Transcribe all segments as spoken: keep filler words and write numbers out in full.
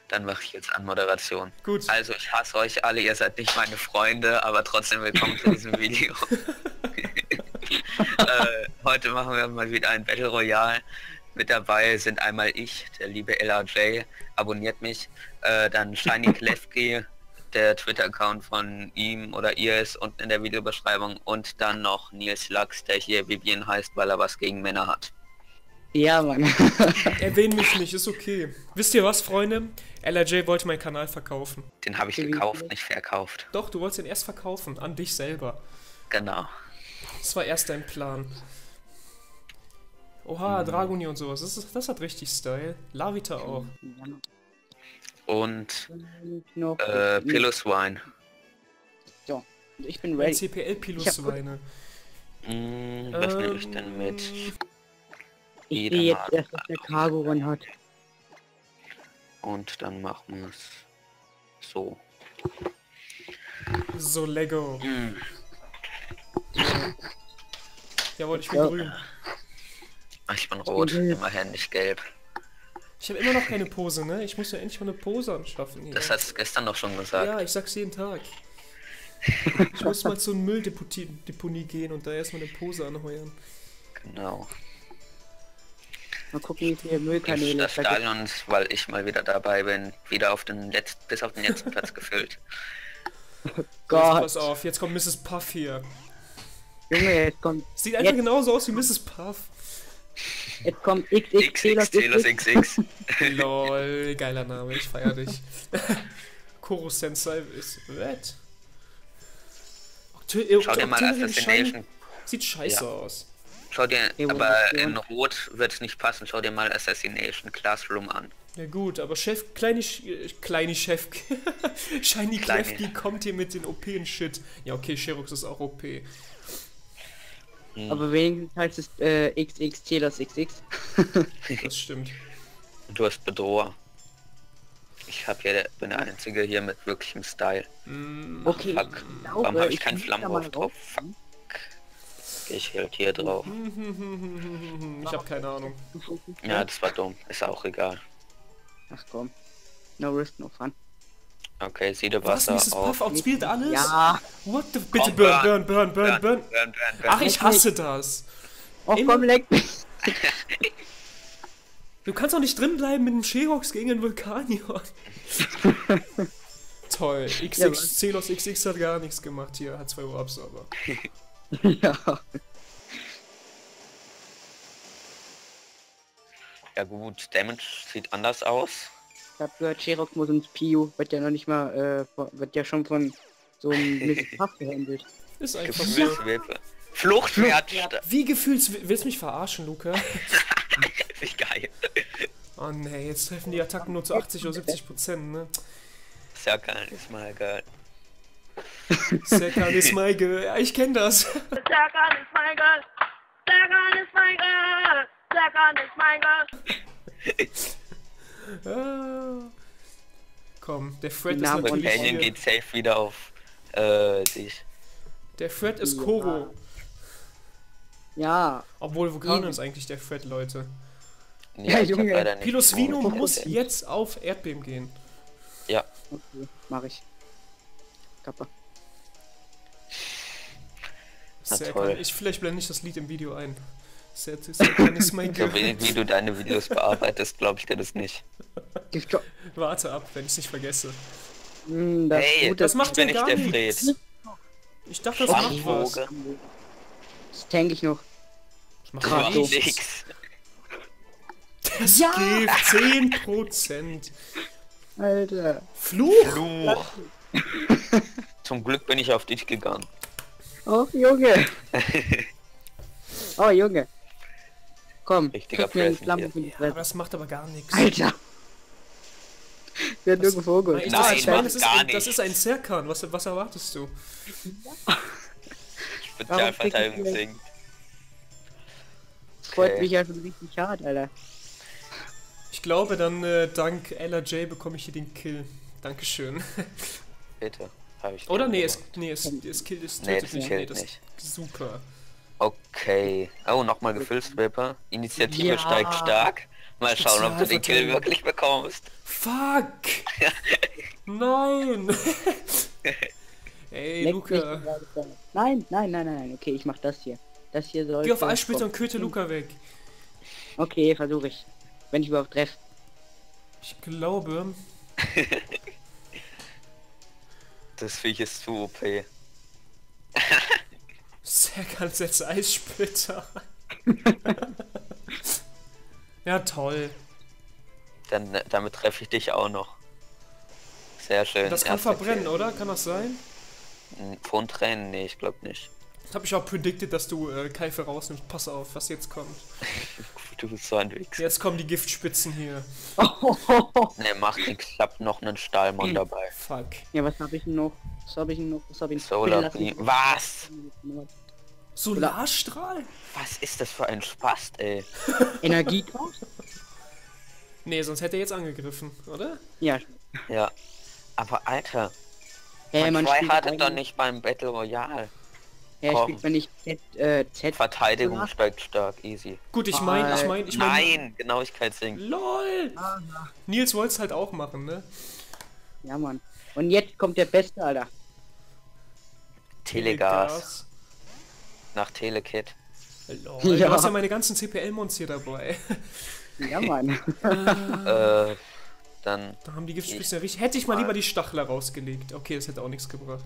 Dann mache ich jetzt Anmoderation. Gut. Also ich hasse euch alle, ihr seid nicht meine Freunde, aber trotzdem willkommen zu diesem Video. äh, heute machen wir mal wieder ein Battle Royale. Mit dabei sind einmal ich, der liebe L R J, abonniert mich, äh, dann Shiny Klefki, der Twitter-Account von ihm oder ihr ist unten in der Videobeschreibung, und dann noch Nils Lachs, der hier Vivian heißt, weil er was gegen Männer hat. Ja, Mann. Erwähnen mich nicht, ist okay. Wisst ihr was, Freunde? L R J wollte meinen Kanal verkaufen. Den habe ich gekauft, nicht verkauft. Doch, du wolltest ihn erst verkaufen, an dich selber. Genau. Das war erst dein Plan. Oha, Mhm. Dragoni und sowas, das, ist, das hat richtig Style. Lavita auch. Und Noch äh, Piloswine. So, ich bin Ein ready. C P L-Pilosweine. Hm, was nehme ich denn mit? Ich Jeder sehe jetzt mag erst, was der Cargo Run hat. Und dann machen wir es so. So, Lego. Hm. Jawohl, ich bin Ja. grün. Ach, ich bin rot, bin- immerhin nicht gelb. Ich habe immer noch keine Pose, ne? Ich muss ja endlich mal eine Pose anschaffen hier. Das hast du gestern doch schon gesagt. Ja, ich sag's jeden Tag. Ich muss mal zu einer Mülldeponie gehen und da erstmal eine Pose anheuern. Genau. Mal gucken, wie viele Im Müllkanäle es da gibt. Stadion, weil ich mal wieder dabei bin, wieder auf den letzten, bis auf den letzten Platz gefüllt. Gott, Pass auf, jetzt kommt Misses Puff hier. Junge, jetzt kommt, Sieht einfach Jetzt- genauso aus wie Misses Puff. jetzt kommt X X X X Telos X X. Lol, geiler Name, ich feier dich. Koro Sensei ist red. Schau dir mal Assassination. Sieht scheiße Ja. aus. Schau dir, Evolution. aber in Rot wird es nicht passen. Schau dir mal Assassination Classroom an. Ja gut, aber Chef, kleine, Sch- äh, kleine Chef, Shiny Kleine. Klefki kommt hier mit den O P-Shit. Ja okay, Sherox ist auch O P. Hm. aber wenigstens heißt es äh, X X Telos X X. Das stimmt. Und du hast Bedroher. Ich hab ja, der, bin der Einzige hier mit wirklichem Style. Mm, Okay, Fuck. ich Warum glaube, habe ich ich keinen muss da mal Flammenwurf drauf? raus. Fuck. Geh ich halt hier drauf. Ich hab keine Ahnung. Ja, das war dumm. Ist auch egal. Ach komm. No risk, no fun. Okay, Siede Was, Wasser Misses Puff auf. outspielt alles? Ja. What the... Bitte Komm, burn, burn, burn, burn, burn, burn. burn, burn, burn. Ach, ich hasse das. Oh Immer- komm, leck mich. Du kannst doch nicht drin bleiben mit dem Sherox gegen den Vulkanion. Toll. X Ja, X, Celos X X hat gar nichts gemacht hier. Hat zwei Urbs, aber... Ja. Ja gut, Damage sieht anders aus. Ich hab gehört, Sherox muss ins P U. Wird ja noch nicht mal, äh, von- wird ja schon von so einem Misses Puff gehandelt. Ist einfach so. Gefühlswilfe. Fluchtwert. Wie gefühls... Willst du mich verarschen, Luca? Wie geil. Oh ne, jetzt treffen die Attacken nur zu achtzig oder siebzig Prozent, ne? Ist ja geil, ist mal geil. Serkan ist my girl. Ja, ich kenn das. Serkan ist mein Girl. Serkan ist mein Girl. Serkan ist mein Girl. Ah. Komm, der Fred ist Name natürlich Canyon hier. geht safe wieder auf äh, dich. Der Fred ist Koro. Ja. Obwohl Vulkanion ist eigentlich der Fred, Leute. Nee, Ja, ich hab Junge. leider nicht Piloswino so- muss jetzt auf Erdbeben gehen. Ja, Okay, mach ich. Kappa. Na Serkan, toll. ich, vielleicht blende ich das Lied im Video ein. Ser- Serkan ist my so girl. wenig wie du deine Videos bearbeitest, glaube ich dir das nicht. Gibt's doch- Warte ab, wenn ich es nicht vergesse. Hm, das Hey, Gute- Das macht bin ja ich gar der nichts. Fred. Ich dachte, das macht was. Schwammwoge. Das tank ich noch. Das macht Das gar macht so. nichts. nix. Das Ja. gibt zehn Prozent. Alter. Fluch! Fluch. Zum Glück bin ich auf dich gegangen. Oh, Junge. Oh, Junge. Komm, Richtiger krieg mir einen Present Flammen hier. für die Ja, Fresse. das macht aber gar nichts. Alter. Wir haben nirgendwo vorgeholt. Nein, Nein, das, macht das, ist, gar ein- das nichts. ist ein Serkan. Was, was erwartest du? Spezialverteidigung krieg ich singt. Freut Okay. mich ja schon richtig hart, Alter. Ich glaube, dann äh, dank L R J bekomme ich hier den Kill. Dankeschön. Bitte. Hab ich Oder nicht nee, es, gemacht. nee, es, es killt es Nee, tötet das nicht. killt Nee, das nicht. super. Okay. Oh, nochmal Gefüllswipper. Initiative Ja. steigt stark. Mal schauen, ob du den Kill Spezialverteidigung. wirklich bekommst. Fuck! Nein! Ey, Leck Luca. mich gerade da. Nein, nein, nein, nein, nein. Okay, ich mach das hier. Das hier soll. Geh auf Eissplitter und köte Luca weg. Okay, versuche ich. Wenn ich überhaupt treffe. Ich glaube... Das Viech ist zu O P. Sehr ganz jetzt Eissplitter. Ja, toll. Dann, äh, damit treffe ich dich auch noch. Sehr schön. Das kann Erster verbrennen, Kill. oder? Kann das sein? Hm, Von Tränen? Nee, ich glaube nicht. Das habe ich auch predicted, dass du äh, Keife rausnimmst. Pass auf, was jetzt kommt. Du bist so ein Wichser. Jetzt kommen die Giftspitzen hier. Ne, macht nix. Ich hab noch einen Stahlmon dabei. Fuck. Ja, was habe ich denn noch? Was habe ich denn noch? Was habe ich Solar Bitte lass mich- Beam. Was? Solarstrahl? Was ist das für ein Spast, ey? Energiekraft? Nee, sonst hätte er jetzt angegriffen, oder? Ja. Ja. Aber Alter, Hey, man man zwei spielt hattet doch eigentlich- nicht beim Battle Royale. Ja, komm. spielt man nicht Z, äh, Z. Verteidigung steigt stark, easy. Gut, ich mein, ich mein, ich mein... Nein, Genauigkeitssing. LOL! Nils wollte es halt auch machen, ne? Ja, Mann. Und jetzt kommt der Beste, Alter. Telegas. Nach Telekit. LOL, Ja. du hast ja meine ganzen C P L-Mons hier dabei. Ja, Mann. Äh, dann. Da haben die Giftspitzen ja richtig... Hätte ich mal lieber die Stachler rausgelegt. Okay, das hätte auch nichts gebracht.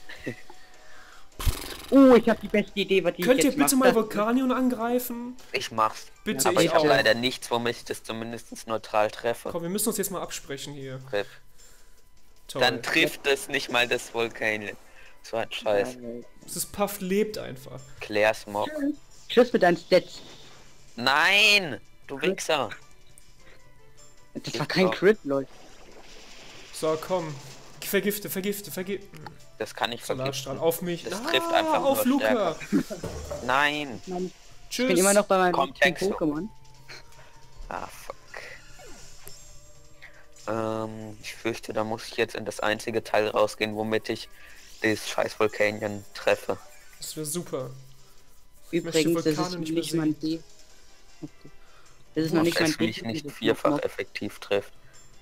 Oh, ich habe die beste Idee, was ich Könnt ihr jetzt bitte mach. mal Das- Vulkanion angreifen? Ich mach's. Bitte, Aber ich ich habe auch. leider nichts, womit ich das zumindest neutral treffe. Komm, wir müssen uns jetzt mal absprechen hier. Triff. Toll. Dann trifft es nicht mal das Vulkan. So ein Scheiß. Dieses Puff lebt einfach. Claire Smog. Tschüss mit deinen Stats. Nein! Du Wichser! Das war kein Crit, Leute. So, komm. Vergifte, vergifte, vergifte. Das kann ich Solarstrahl vergiften. auf mich. Das Ah, trifft einfach auf nur Luca. Nein! Mann, Tschüss. ich bin immer noch bei meinem Komm, letzten Texo. Pokémon. Ah, fuck. Ähm, ich fürchte, da muss ich jetzt in das einzige Teil rausgehen, womit ich das scheiß Vulkanion treffe. Das wäre super. Übrigens, das Vulkane ist nicht nicht mehr mein D. Das ist noch nicht mein Es mich D. nicht vierfach effektiv trifft.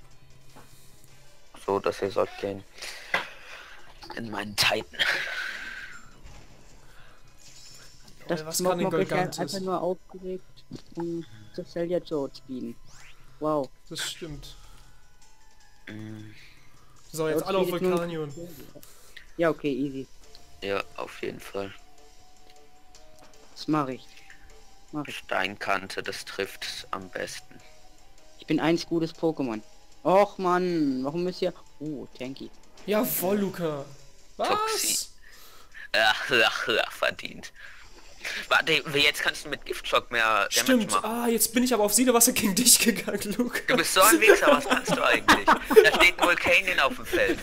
So, dass ihr sollt gehen. In meinen Titan. Das Was kann den Smogmog ist ja Golgantes? einfach nur aufgeregt, um das Celia zu outspeeden. Wow. Das stimmt. Mm, So, jetzt alle auf Outspeed ist nur- Vulkanion. Ja, okay, easy. Ja, auf jeden Fall. Das mache ich. Mach ich. Steinkante, das trifft am besten. Ich bin eins gutes Pokémon. Och Mann, warum ist hier... Oh, Tanky. Jawohl, Luca. Was? Toxi. Ach, ach, ach, verdient. Warte, jetzt kannst du mit Giftschock mehr Damage Stimmt. machen. Ah, jetzt bin ich aber auf Siedewasser gegen dich gegangen, Luca. Du bist so ein Wichser, was kannst du eigentlich? Da steht ein Vulkanion auf dem Feld.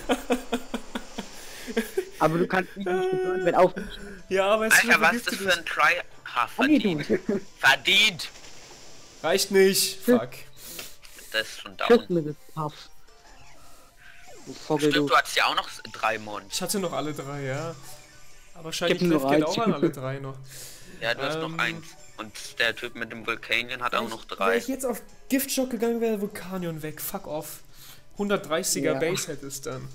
Aber du kannst mich nicht geburnt werden. Auf mich. Ja, aber es Alter, was ist das für ein Try... Ha, Ah, nee, verdient. du. Verdient! Reicht nicht. Fuck. Das ist schon Tschüss down. mit dem Puff. Du Vogel, Stimmt, du. du hattest ja auch noch drei Mond. Ich hatte noch alle drei, ja. Aber Shiny Ich hab nur Clef geht eins. auch an alle drei noch. Ja, du hast Ähm, noch eins. Und der Typ mit dem Vulkanion hat auch noch Wäre drei. ich jetzt auf Giftschock gegangen, wäre Vulkanion weg. Fuck off. hundertdreißiger Ja. Base hätte es dann.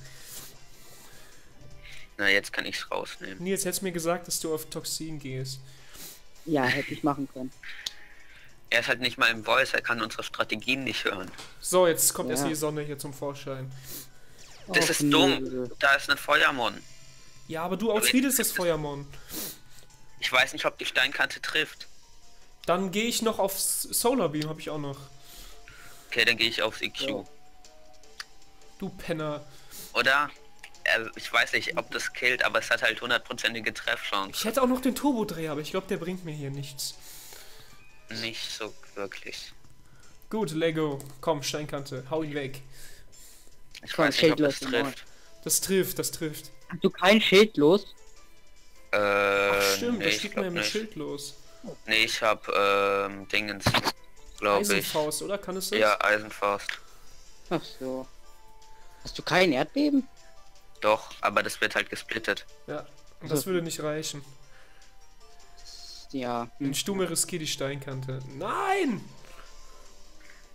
Na, jetzt kann ich's rausnehmen. Nils, hättest mir gesagt, dass du auf Toxin gehst. Ja, hätte ich machen können. Er ist halt nicht mal im Voice, er kann unsere Strategien nicht hören. So, jetzt kommt Ja. erst die Sonne hier zum Vorschein. Das Och, ist nö. dumm. Da ist ein Feuermon. Ja, aber du outspeedest das Feuermon. Ich weiß nicht, ob die Steinkante trifft. Dann gehe ich noch auf Solar Beam, habe ich auch noch. Okay, dann gehe ich aufs E Q. Du Penner. Oder? Äh, ich weiß nicht, ob das killt, aber es hat halt hundertprozentige Treffchance. Ich hätte auch noch den Turbodreher, aber ich glaube, der bringt mir hier nichts. Nicht so wirklich. Gut, Lego. Komm, Steinkante. Hau ihn weg. Ich Komm, weiß nicht, ob Schild das los, trifft. Das trifft, das trifft. Hast du kein Schild los? Äh, Ach stimmt, nee, das ich steht glaub mir mit nicht. Schild los. Nee, ich hab, ähm, Dingens, glaube ich. Eisenfaust, oder? Kann es das? Ja, Eisenfaust. Ach so. Hast du kein Erdbeben? Doch, aber das wird halt gesplittet. Ja. Und das würde nicht reichen. Ja. In Hm. Stumme riskiert die Steinkante. Nein!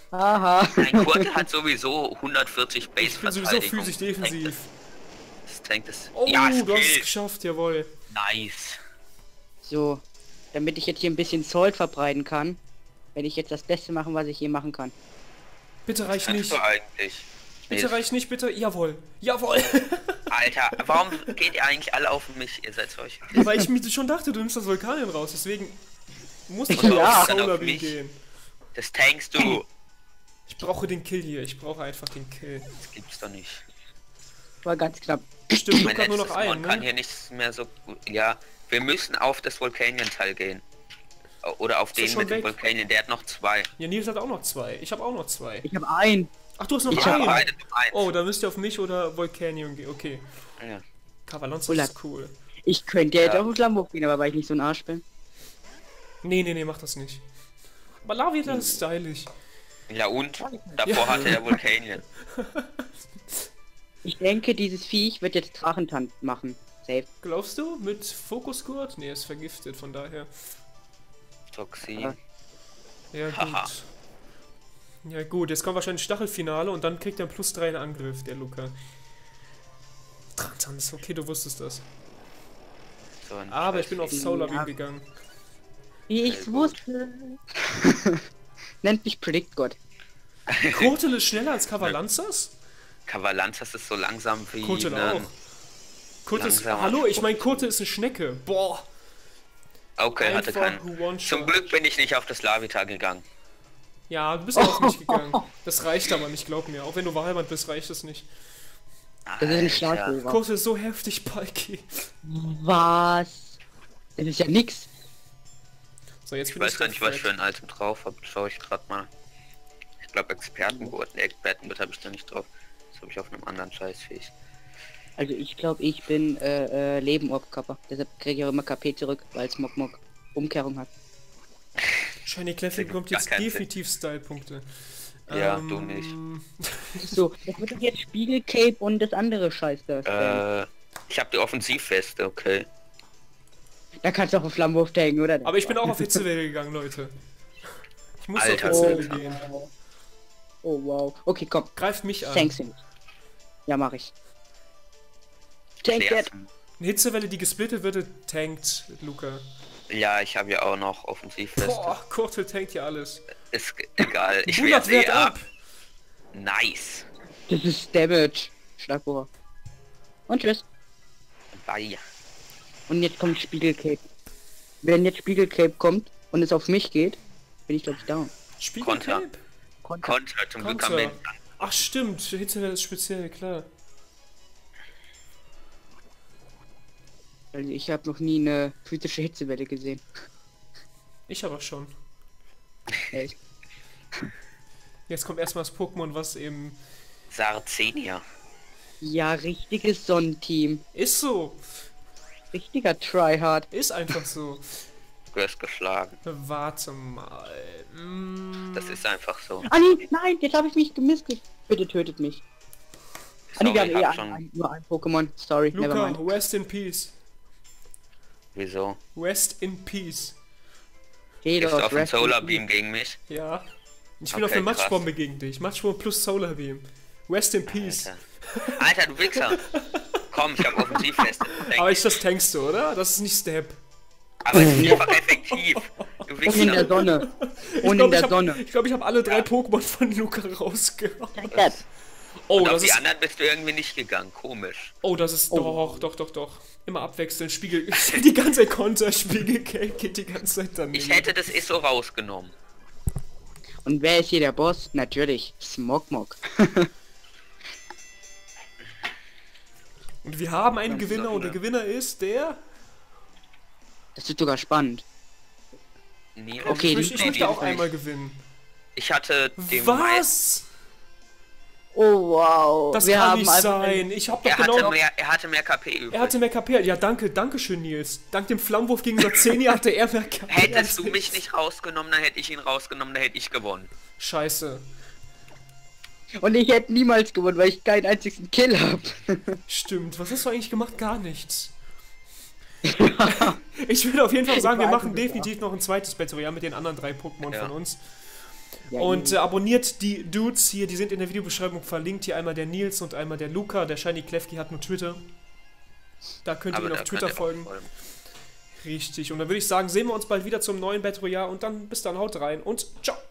Haha. Ein Kurte hat sowieso hundertvierzig Base Ich bin sowieso physisch defensiv. Das Tank das. Oh, ja, du hast es Skill. geschafft, jawohl. Nice. So, damit ich jetzt hier ein bisschen Salt verbreiten kann, werde ich jetzt das Beste machen, was ich hier machen kann. Bitte reich Kannst nicht. du eigentlich. Bitte Nee, reich nicht, bitte. Jawohl. Jawohl. Alter, warum geht ihr eigentlich alle auf mich? Ihr seid solche. Weil ich mir schon dachte, du nimmst das Vulkanien raus, deswegen muss ich Und Ja. auf dann Solar auf Beam mich. gehen. Das tankst du. Ich brauche den Kill hier. Ich brauche einfach den Kill. Das gibt's doch nicht. War ganz knapp. Stimmt, Mein Luca hat nur noch letztes Mod einen, kann ne? hier nichts mehr so gut. Ja, wir müssen auf das Vulkanien-Teil gehen. Oder auf Ist das den schon mit dem weg? Vulkanien, der hat noch zwei. Ja, Nils hat auch noch zwei. Ich habe auch noch zwei. Ich habe einen. Ach, du hast noch Ich habe einen. beide noch eins. Oh, dann müsst ihr auf mich oder Volcanion gehen. Okay. Ja. Kavalonzo Ulla. ist cool. Ich könnte ja jetzt Ja. auf den Flammenwurf gehen, aber weil ich nicht so ein Arsch bin. Nee, nee, nee, mach das nicht. Aber Lavita ist stylisch. Ja und? Davor Ja. hatte er Vulkanien. Ich denke, dieses Viech wird jetzt Drachentanz machen. Safe. Glaubst du? Mit Fokusgurt? Nee, er ist vergiftet, von daher. Toxin. Ja. Ja, Haha. gut. Ja, gut, jetzt kommt wahrscheinlich Stachelfinale und dann kriegt er einen plus drei in Angriff, der Luca. Drachentanz, okay, du wusstest das. So ein Aber ich bin auf Scheiß- Solar Beam Ja. gegangen. Wie Sehr ich's gut. wusste. Nennt mich Predict God. Kotel ist schneller als Kavalanzas? Kavalanzas ist so langsam wie Kotel ein- auch. Kotel ist, langsamer hallo, ich Spuck. mein Kotel ist eine Schnecke. Boah. Okay, hatte Einfach keinen. One-Shot. Zum Glück bin ich nicht auf das Lavita gegangen. Ja, du bist auch auf mich gegangen. Das reicht aber nicht, glaub mir. Auch wenn du Wahlmann bist, reicht das nicht. Das ist ein Alter. Schlaggeber. Kotel ist so heftig, Palki. Was? Das ist ja nix. So, jetzt Ich bin weiß gar der nicht, was ich Fred. für ein Item drauf habe. Schau ich gerade mal. Ich glaube Expertengurt. Ne, Expertengurt habe ich da nicht drauf. Das habe ich auf einem anderen Scheißfähig. Also ich glaube, ich bin äh, äh, Leben-Orb-Kapper. Deshalb kriege ich auch immer K P zurück, weil es Mok-Mok Umkehrung hat. Shiny Clefty bekommt Gar jetzt keinen definitiv Style-Punkte. Ja, du nicht. So, das wird doch jetzt Spiegel-Cape und das andere Scheiß da. Äh, ich habe die Offensivweste, okay. Da kannst du auch auf Flammenwurf hängen, oder? Aber ich bin auch auf Hitzewelle gegangen, Leute. Ich muss Alter, auf Hitzewelle Alter. gehen. Oh wow. Okay, komm. Greift mich an. Thanks him. Ja, mach ich. Take that. Klär's. Eine Hitzewelle, die gesplittet wird, tankt Luca. Ja, ich habe ja auch noch Offensivweste. Boah, Kurtel tankt ja alles. Ist ge- egal. Ich Bulat wehr's eh wehrt ab. Nice. Das ist Damage. Schlagbohrer. Und tschüss. Bye. Und jetzt kommt Spiegelcape. Wenn jetzt Spiegelcape kommt und es auf mich geht, bin ich glaube ich down. Spiegelcape? Konter. Konter, zum Glück haben Konter. wir. Ach stimmt, Hitzewelle ist speziell, klar. Also ich habe noch nie eine physische Hitzewelle gesehen. Ich aber schon. Echt. Jetzt kommt erstmal das Pokémon, was eben... Sarzenia. Ja, richtiges Sonnenteam. Ist so. Richtiger Tryhard. Ist einfach so. Du wirst geschlagen. Warte mal. Mm, Das ist einfach so. Ah nee, nein, jetzt habe ich mich gemisst. Bitte tötet mich. Ah nee, Sorry, wir ich haben eh hab ein, schon. ein, nur ein Pokémon. Sorry, Luca, nevermind. rest in peace. Wieso? Rest in peace. Geh Gehst doch, du auf den rest in Solar peace. Beam gegen mich? Ja. Ich bin Okay, auf eine krass. Matschbombe gegen dich. Matschbombe plus Solar Beam. Rest in peace. Alter. Alter, du Wichser. Komm, ich hab Offensivweste. Aber ich das tankst du, oder? Das ist nicht Step. Aber es ist einfach effektiv. Du Und in der Wichser. Sonne. Ich Und glaub, in der ich hab, Sonne. Ich glaube, ich habe alle drei Pokémon von Luca rausgehauen. Take that. Oh, Und auf das die ist. anderen bist du irgendwie nicht gegangen. Komisch. Oh, das ist. Oh. Doch, doch, doch, doch. Immer abwechselnd. Spiegel. Die ganze Zeit Konter. Spiegel geht die ganze Zeit daneben. Ich hätte das I S O rausgenommen. Und wer ist hier der Boss? Natürlich, Smogmog. Und wir haben einen Das ist Gewinner doch und der eine- Gewinner ist der. Das wird sogar spannend. Nie Okay, ich die- möchte, ich die- möchte die- auch die- einmal gewinnen. Ich hatte den meisten. Was? Oh wow. Das wir kann haben nicht einfach sein. Ich hab doch Er genau. hatte mehr, er hatte mehr K P übrig. Er hatte mehr K P. Ja, danke, danke schön, Nils. Dank dem Flammenwurf gegen Sarzeni hatte er mehr K P. als Hättest du ich. mich nicht rausgenommen, dann hätte ich ihn rausgenommen, dann hätte ich gewonnen. Scheiße. Und ich hätte niemals gewonnen, weil ich keinen einzigen Kill habe. Stimmt. Was hast du eigentlich gemacht? Gar nichts. Ich würde auf jeden Fall sagen, wir Ich weiß machen es definitiv noch ein zweites Battle Royale mit den anderen drei Pokémon Ja. von uns. Ja, und easy. äh, abonniert die Dudes hier, die sind in der Videobeschreibung verlinkt. Hier einmal der Nils und einmal der Luca. Der Shiny Klefki hat nur Twitter. Da könnt ihr Aber ihn da auf Twitter könnt ihr auch folgen. folgen. Richtig. Und dann würde ich sagen, sehen wir uns bald wieder zum neuen Battle Royale und dann bis dann, haut rein und ciao.